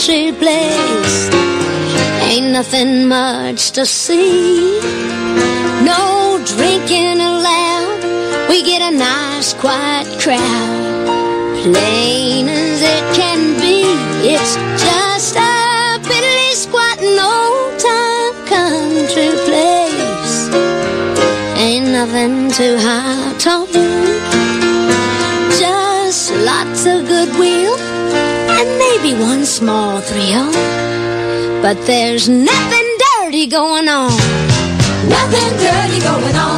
country place. Ain't nothing much to see, no drinking allowed. We get a nice quiet crowd, plain as it can be. It's just a piddly squatting old-time country place. Ain't nothing too high or tall, just lots of goodwill and maybe one small thrill. But there's nothing dirty going on. Nothing dirty going on.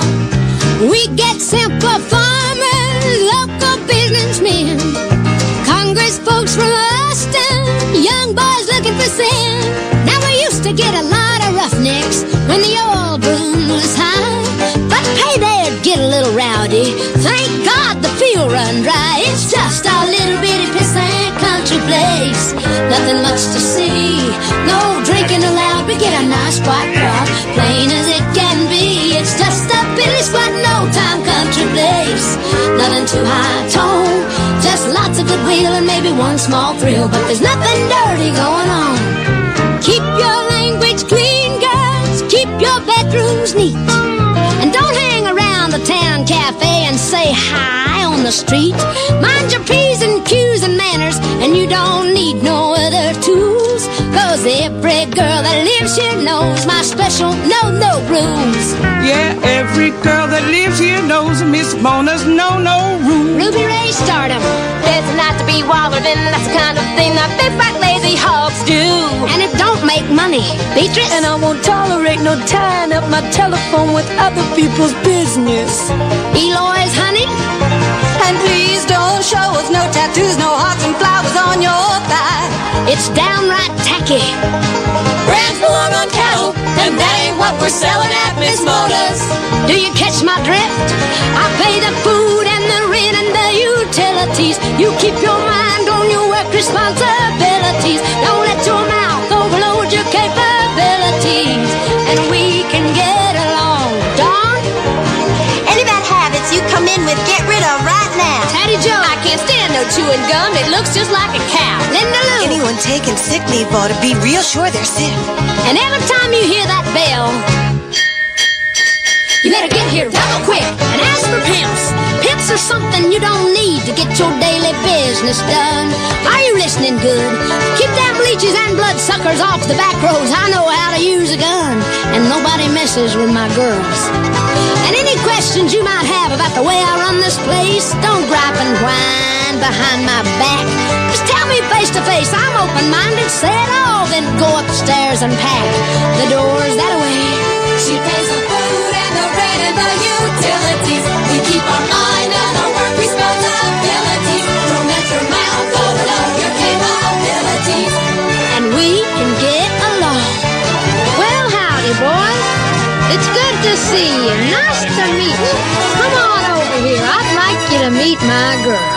We get simple farmers, local businessmen, Congress folks from Austin, young boys looking for sin. Now we used to get a lot of roughnecks when the oil boom was high, but hey, they'd get a little rowdy. Thank God the field run dry. It's just a little bitty pissant country place. Nothing much to see, no drinking allowed. We get a nice quiet crowd, plain as it can be. It's just a piddly squat, no-time country place. Nothing too high tone, just lots of goodwill and maybe one small thrill. But there's nothing dirty going on. Keep your language clean, girls, keep your bedrooms neat, and don't hang around the town cafe and say hi on the street. Mind your P's and Q's and manners, and you don't need no other tools, 'cause every girl that lives here knows my special no-no rules. Yeah, every girl that lives here knows Miss Mona's no-no rules. Ruby Ray Stardom. There's not to be wallered in, that's the kind of thing that big fat lazy hogs do. And it don't make money, Beatrice. And I won't tolerate no tying up my telephone with other people's business. Eloy's honey. And please don't show us no tattoos, no hearts and flowers on your thigh. It's downright tacky. Brands belong on cattle, and that ain't what we're selling at Miss Mona's. Do you catch my drift? I pay the food and the rent and the utilities. You keep your mind on your work responsibilities. Don't let your mouth overload your capabilities, and we can get along. Dawn? Any bad habits you come in with, get rid of right now. Hattie Joe. I can't stand no chewing gum, it looks just like a cow. Linda Lou. Anyone taking sick leave ought to be real sure they're sick. And every time you hear that bell, you better get here double quick and ask for pimps. Pimps are something you don't need to get your daily business done. Are you listening good? Keep them leeches and bloodsuckers off the back rows. I know how to use a gun, and nobody messes with my girls. And any questions you might have about the way I run this place, don't gripe and whine behind my back. Just tell me face to face, I'm open-minded, say it all, then go upstairs and pack. The door's that way. She pays the food and the rent and the utilities. We keep our mind on our work responsibilities. Don't let your mouth overload your capabilities. And we can get along. Well, howdy, boy. It's good to see you. Nice to meet you. Come on over here. I'd like you to meet my girl.